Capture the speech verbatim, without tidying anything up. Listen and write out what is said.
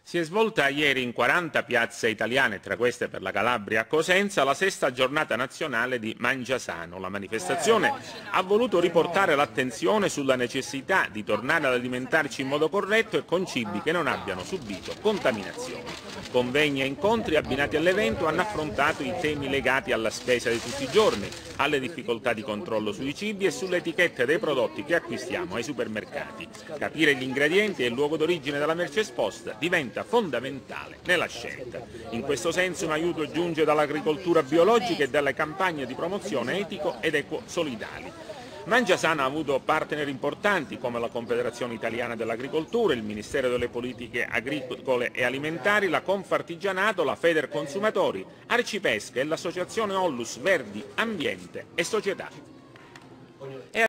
Si è svolta ieri in quaranta piazze italiane, tra queste per la Calabria a Cosenza, la sesta giornata nazionale di Mangia Sano. La manifestazione ha voluto riportare l'attenzione sulla necessità di tornare ad alimentarci in modo corretto e con cibi che non abbiano subito contaminazioni. Convegni e incontri abbinati all'evento hanno affrontato i temi legati alla spesa di tutti i giorni, alle difficoltà di controllo sui cibi e sulle etichette dei prodotti che acquistiamo ai supermercati. Capire gli ingredienti e il luogo d'origine della merce esposta diventa fondamentale nella scelta. In questo senso un aiuto giunge dall'agricoltura biologica e dalle campagne di promozione etico ed equo solidali. Mangia Sano ha avuto partner importanti come la Confederazione Italiana dell'Agricoltura, il Ministero delle Politiche Agricole e Alimentari, la Confartigianato, la Feder Consumatori, Arcipesca e l'associazione Ollus Verdi Ambiente e Società.